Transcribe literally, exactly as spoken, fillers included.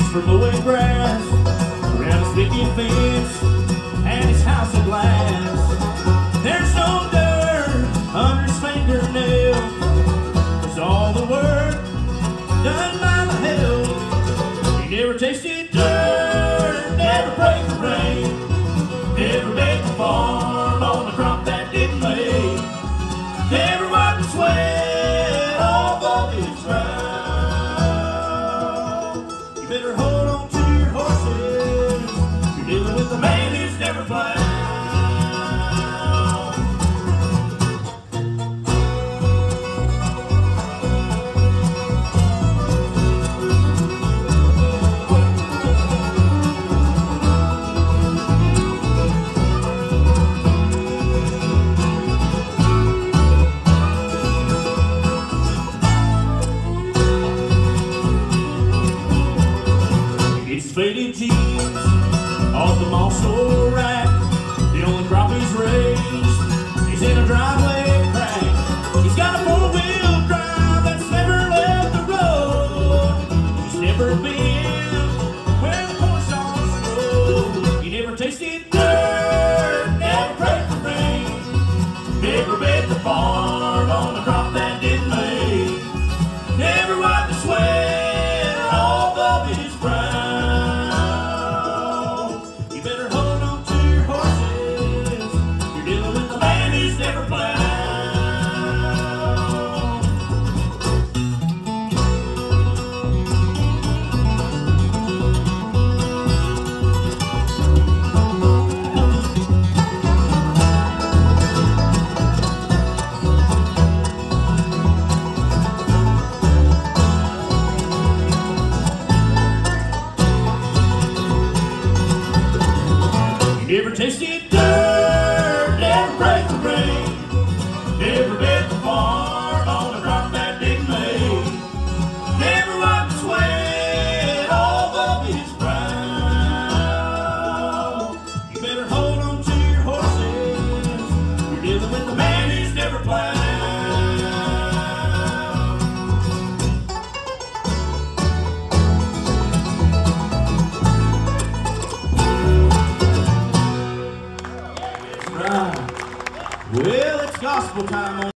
for mowing grass around his picket fence and his house of glass. There's no dirt under his fingernail, 'cause all the work done by the help. He never tasted dirt, never prayed for rain, never begged the farm on a crop that didn't make, never wiped the sweat off of his brow. You better hold on to your horses, you're dealing with a man who's never plowed. Faded jeans off the moss or rack. The only crop he's raised is in a driveway crack. He's got a four-wheel drive that's never left the road. He's never been where the corn stalks grow. He never tasted dirt, never prayed for rain, never bet the farm on a crop that didn't make, never wiped the sweat off of his brow. Never plowed. You never tasted dirt, never prayed for rain, never bet the farm on a crop that didn't make, never wiped the sweat off of his brow. You better hold on to your horses, you're dealing with the man who's never plowed. That's right. Well, it's gospel time on